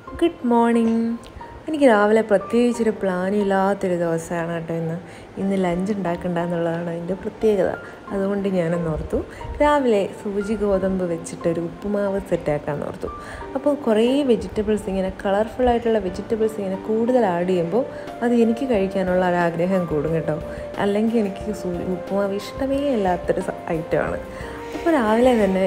Good morning. എനിക്ക് രാവിലെ പ്രത്യേകിച്ചൊരു പ്ലാനില്ലാത്തൊരു ദിവസമാണ് കേട്ടോ ഇന്ന് ലഞ്ച് ഉണ്ടാക്കണ്ടെന്നുള്ളതാണ് അതിൻ്റെ പ്രത്യേകത. അതുകൊണ്ട് ഞാനൊന്ന് ഓർത്തു രാവിലെ സൂചി ഗോതമ്പ് വെച്ചിട്ടൊരു ഉപ്പുമാവ് സെറ്റാക്കാമെന്ന് ഓർത്തു. അപ്പോൾ കുറേ വെജിറ്റബിൾസ് ഇങ്ങനെ കളർഫുള്ളായിട്ടുള്ള വെജിറ്റബിൾസ് ഇങ്ങനെ കൂടുതൽ ആഡ് ചെയ്യുമ്പോൾ അത് എനിക്ക് കഴിക്കാനുള്ള ഒരാഗ്രഹം കൂടും കേട്ടോ. അല്ലെങ്കിൽ എനിക്ക് ഉപ്പുമാവ് ഇഷ്ടമേ അല്ലാത്തൊരു ഐറ്റമാണ്. അപ്പോൾ രാവിലെ തന്നെ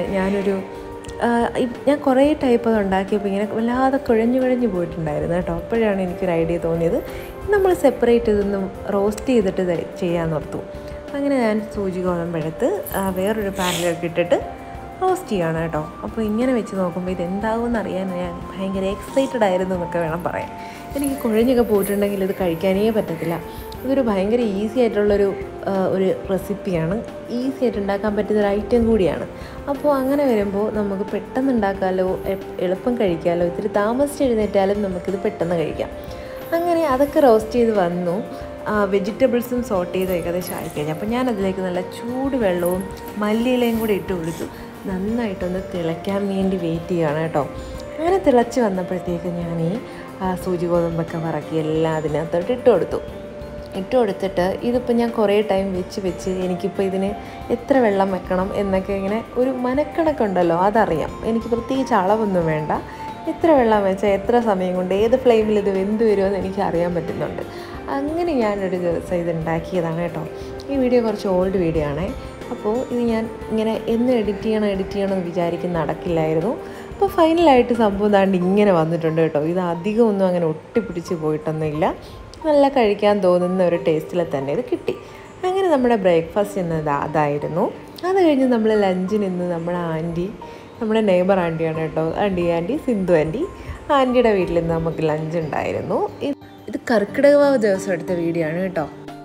ഞാൻ കുറേ ടൈപ്പ് അത് ഉണ്ടാക്കിയപ്പോൾ ഇങ്ങനെ വല്ലാതെ കുഴഞ്ഞു പോയിട്ടുണ്ടായിരുന്നു കേട്ടോ. അപ്പോഴാണ് എനിക്കൊരു ഐഡിയ തോന്നിയത്, നമ്മൾ സെപ്പറേറ്റ് ഇതൊന്നും റോസ്റ്റ് ചെയ്തിട്ട് ചെയ്യാമെന്ന് ഓർത്തു. അങ്ങനെ ഞാൻ സൂചി ഗോതമ്പെടുത്ത് വേറൊരു പാനിലൊക്കെ ഇട്ടിട്ട് റോസ്റ്റ് ചെയ്യാണ് കേട്ടോ. അപ്പോൾ ഇങ്ങനെ വെച്ച് നോക്കുമ്പോൾ ഇതെന്താകുമെന്ന് അറിയാൻ ഞാൻ ഭയങ്കര എക്സൈറ്റഡ് ആയിരുന്നു എന്നൊക്കെ വേണം പറയാൻ. എനിക്ക് കുഴഞ്ഞൊക്കെ പോയിട്ടുണ്ടെങ്കിൽ ഇത് കഴിക്കാനേ പറ്റത്തില്ല. ഇതൊരു ഭയങ്കര ഈസി ആയിട്ടുള്ളൊരു റെസിപ്പിയാണ്, ഈസി ആയിട്ട് ഉണ്ടാക്കാൻ പറ്റുന്നൊരു ഐറ്റം കൂടിയാണ്. അപ്പോൾ അങ്ങനെ വരുമ്പോൾ നമുക്ക് പെട്ടെന്ന് ഉണ്ടാക്കാമല്ലോ, എളുപ്പം കഴിക്കാമല്ലോ, ഇത്തിരി താമസിച്ച് എഴുന്നേറ്റാലും നമുക്കിത് പെട്ടെന്ന് കഴിക്കാം. അങ്ങനെ അതൊക്കെ റോസ്റ്റ് ചെയ്ത് വന്നു. വെജിറ്റബിൾസും സോട്ട് ചെയ്ത് ഏകദേശം ആയിക്കഴിഞ്ഞു. അപ്പോൾ ഞാനതിലേക്ക് നല്ല ചൂട് വെള്ളവും മല്ലിയിലയും കൂടി ഇട്ട് കൊടുത്തു. നന്നായിട്ടൊന്ന് തിളയ്ക്കാൻ വേണ്ടി വെയിറ്റ് ചെയ്യുകയാണ് കേട്ടോ. അങ്ങനെ തിളച്ച് വന്നപ്പോഴത്തേക്ക് ഞാൻ ഈ സൂചി ഗോതമ്പൊക്കെ വറക്കി എല്ലാം അതിനകത്തോട്ട് ഇട്ട് കൊടുത്തിട്ട് ഇതിപ്പോൾ ഞാൻ കുറേ ടൈം വെച്ച് എനിക്കിപ്പോൾ ഇതിന് എത്ര വെള്ളം വെക്കണം എന്നൊക്കെ ഇങ്ങനെ ഒരു മനക്കണക്കുണ്ടല്ലോ, അതറിയാം. എനിക്ക് പ്രത്യേകിച്ച് അളവൊന്നും വേണ്ട. എത്ര വെള്ളം വെച്ചാൽ എത്ര സമയം കൊണ്ട് ഏത് ഫ്ലെയിമിൽ ഇത് വെന്ത് വരുമെന്ന് എനിക്ക് അറിയാൻ പറ്റുന്നുണ്ട്. അങ്ങനെ ഞാനൊരു ദിവസം ഇത് ഉണ്ടാക്കിയതാണ് കേട്ടോ. ഈ വീഡിയോ കുറച്ച് ഓൾഡ് വീഡിയോ ആണേ. അപ്പോൾ ഇത് ഞാൻ ഇങ്ങനെ എന്ന് എഡിറ്റ് ചെയ്യണമെന്ന് വിചാരിക്കുന്ന നടക്കില്ലായിരുന്നു. അപ്പോൾ ഫൈനലായിട്ട് സംഭവം താണ്ട് ഇങ്ങനെ വന്നിട്ടുണ്ട് കേട്ടോ. ഇത് അധികമൊന്നും അങ്ങനെ ഒട്ടിപ്പിടിച്ച് പോയിട്ടൊന്നുമില്ല. നല്ല കഴിക്കാൻ തോന്നുന്ന ഒരു ടേസ്റ്റിൽ തന്നെ ഇത് കിട്ടി. അങ്ങനെ നമ്മുടെ ബ്രേക്ക്ഫാസ്റ്റ് എന്നത് അതായിരുന്നു. അത് കഴിഞ്ഞ് നമ്മൾ ലഞ്ചിന് ഇന്ന് നമ്മുടെ നെയ്ബർ ആൻറ്റിയാണ് കേട്ടോ, സിന്ധു ആൻറ്റിയുടെ വീട്ടിൽ നിന്ന് നമുക്ക് ലഞ്ച് ഉണ്ടായിരുന്നു. ഇത് കർക്കിടക ദിവസം എടുത്ത വീഡിയോ ആണ് കേട്ടോ.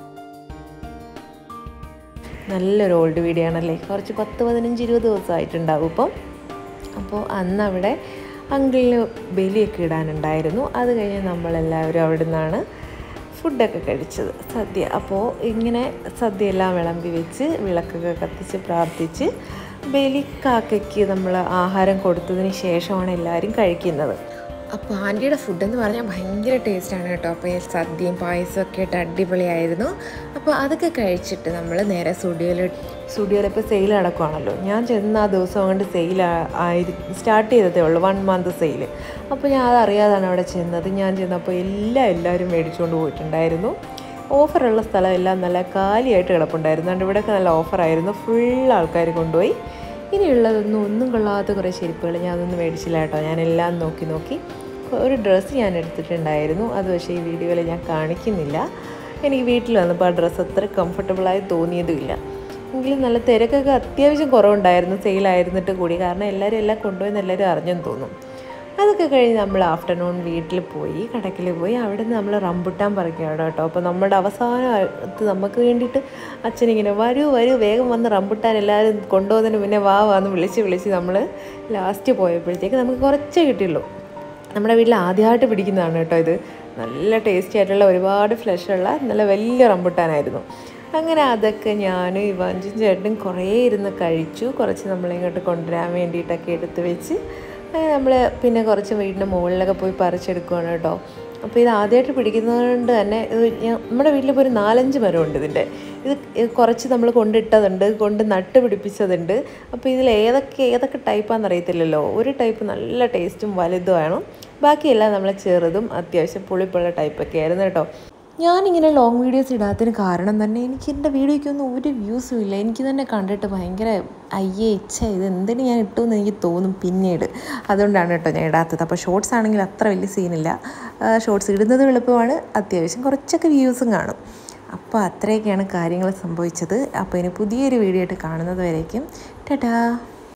നല്ലൊരു ഓൾഡ് വീഡിയോ ആണല്ലേ, കുറച്ച് 10-15-20 ദിവസമായിട്ടുണ്ടാവും ഇപ്പം. അപ്പോൾ അന്ന് അവിടെ അങ്കിളിന് ബലിയൊക്കെ ഇടാനുണ്ടായിരുന്നു. അത് കഴിഞ്ഞ് നമ്മളെല്ലാവരും അവിടെ നിന്നാണ് ഫുഡൊക്കെ കഴിച്ചത്, സദ്യ. അപ്പോൾ ഇങ്ങനെ സദ്യയെല്ലാം വിളമ്പി വെച്ച് വിളക്കൊക്കെ കത്തിച്ച് പ്രാർത്ഥിച്ച് ബലിക്കാക്കയ്ക്ക് നമ്മൾ ആഹാരം കൊടുത്തതിന് ശേഷമാണ് എല്ലാവരും കഴിക്കുന്നത്. അപ്പോൾ ആൻറ്റിയുടെ ഫുഡെന്ന് പറഞ്ഞാൽ ഭയങ്കര ടേസ്റ്റാണ് കേട്ടോ. അപ്പോൾ ഈ സദ്യയും പായസമൊക്കെ ആയിട്ട് അടിപൊളിയായിരുന്നു. അപ്പോൾ അതൊക്കെ കഴിച്ചിട്ട് നമ്മൾ നേരെ സ്റ്റുഡിയോയിൽ ഇപ്പോൾ സെയിൽ നടക്കുവാണല്ലോ. ഞാൻ ചെന്ന ആ ദിവസം കൊണ്ട് സ്റ്റാർട്ട് ചെയ്തതേ ഉള്ളൂ, 1 month സെയിൽ. അപ്പോൾ ഞാൻ അതറിയാതാണ് അവിടെ ചെന്നത്. ഞാൻ ചെന്നപ്പോൾ എല്ലാവരും മേടിച്ചുകൊണ്ട് പോയിട്ടുണ്ടായിരുന്നു. ഓഫറുള്ള സ്ഥലം എല്ലാം നല്ല കാലിയായിട്ട് കിടപ്പുണ്ടായിരുന്നു. അതുകൊണ്ട് ഇവിടെയൊക്കെ നല്ല ഓഫറായിരുന്നു, ഫുൾ ആൾക്കാർ കൊണ്ടുപോയി. ഇനിയുള്ളതൊന്നും കൊള്ളാത്ത കുറേ ചെരുപ്പുകൾ ഞാനൊന്നും മേടിച്ചില്ല കേട്ടോ. ഞാനെല്ലാം നോക്കി ഒരു ഡ്രസ്സ് ഞാൻ എടുത്തിട്ടുണ്ടായിരുന്നു. അത് പക്ഷേ ഈ വീഡിയോയിൽ ഞാൻ കാണിക്കുന്നില്ല. എനിക്ക് വീട്ടിൽ വന്നപ്പോൾ ആ ഡ്രസ്സ് അത്ര കംഫർട്ടബിളായി തോന്നിയതുമില്ല. എങ്കിലും നല്ല തിരക്കൊക്കെ അത്യാവശ്യം കുറവുണ്ടായിരുന്നു, സെയിലായിരുന്നിട്ട് കൂടി. കാരണം എല്ലാം കൊണ്ടുപോയെന്ന് എല്ലാവരും അറിഞ്ഞെന്ന് തോന്നും. അതൊക്കെ കഴിഞ്ഞ് നമ്മൾ ആഫ്റ്റർനൂൺ കടക്കിൽ പോയി അവിടെ നിന്ന് നമ്മൾ റംബുട്ടാൻ പറിക്കുകയാണ് കേട്ടോ. അപ്പോൾ നമ്മുടെ അവസാനത്ത് നമുക്ക് വേണ്ടിയിട്ട് അച്ഛനിങ്ങനെ വരൂ വേഗം വന്ന് റംബുട്ടാൻ എല്ലാവരും കൊണ്ടുപോകുന്നതിന് മുന്നേ വാന്ന് വിളിച്ച് നമ്മൾ ലാസ്റ്റ് പോയപ്പോഴത്തേക്ക് നമുക്ക് കുറച്ചേ കിട്ടിയുള്ളൂ. നമ്മുടെ വീട്ടിൽ ആദ്യമായിട്ട് പിടിക്കുന്നതാണ് കേട്ടോ ഇത്. നല്ല ടേസ്റ്റി ആയിട്ടുള്ള ഒരുപാട് ഫ്ലഷുള്ള നല്ല വലിയ റംബുട്ടാനായിരുന്നു. അങ്ങനെ അതൊക്കെ ഞാനും ഇവാഞ്ചും ചേട്ടനും കുറേ ഇരുന്ന് കഴിച്ചു. കുറച്ച് നമ്മളിങ്ങോട്ട് കൊണ്ടുവരാൻ വേണ്ടിയിട്ടൊക്കെ എടുത്ത് വെച്ച് അങ്ങനെ നമ്മൾ പിന്നെ കുറച്ച് വീടിൻ്റെ മുകളിലൊക്കെ പോയി പറിച്ചെടുക്കുകയാണ് കേട്ടോ. അപ്പോൾ ഇത് ആദ്യമായിട്ട് പിടിക്കുന്നതുകൊണ്ട് തന്നെ നമ്മുടെ വീട്ടിലിപ്പോൾ ഒരു 4-5 മരമുണ്ട് ഇതിൻ്റെ. ഇത് കുറച്ച് നമ്മൾ കൊണ്ട് നട്ട് പിടിപ്പിച്ചതുണ്ട്. അപ്പോൾ ഇതിൽ ഏതൊക്കെ ടൈപ്പാണെന്ന് അറിയത്തില്ലല്ലോ. ഒരു ടൈപ്പ് നല്ല ടേസ്റ്റും വലുതുമാണ്, ബാക്കിയെല്ലാം നമ്മൾ ചെറുതും അത്യാവശ്യം പുളിപ്പുള്ള ടൈപ്പൊക്കെ ആയിരുന്നു കേട്ടോ. ഞാനിങ്ങനെ ലോങ് വീഡിയോസ് ഇടാത്തതിന് കാരണം തന്നെ എനിക്ക് എൻ്റെ വീഡിയോയ്ക്കൊന്നും ഒരു വ്യൂസും ഇല്ല. എനിക്ക് തന്നെ കണ്ടിട്ട് ഭയങ്കര ഇത് എന്തിനു ഞാൻ ഇട്ടു എന്ന് എനിക്ക് തോന്നും പിന്നീട്. അതുകൊണ്ടാണ് കേട്ടോ ഞാൻ ഇടാത്തത്. അപ്പോൾ ഷോർട്സ് ആണെങ്കിൽ അത്ര വലിയ സീനില്ല. ഷോർട്സ് ഇടുന്നത് എളുപ്പമാണ്, അത്യാവശ്യം കുറച്ചൊക്കെ വ്യൂസും കാണും. അപ്പോൾ അത്രയൊക്കെയാണ് കാര്യങ്ങൾ സംഭവിച്ചത്. അപ്പോൾ ഇനി പുതിയൊരു വീഡിയോ ആയിട്ട് കാണുന്നത് വരേക്കും ടാറ്റാ.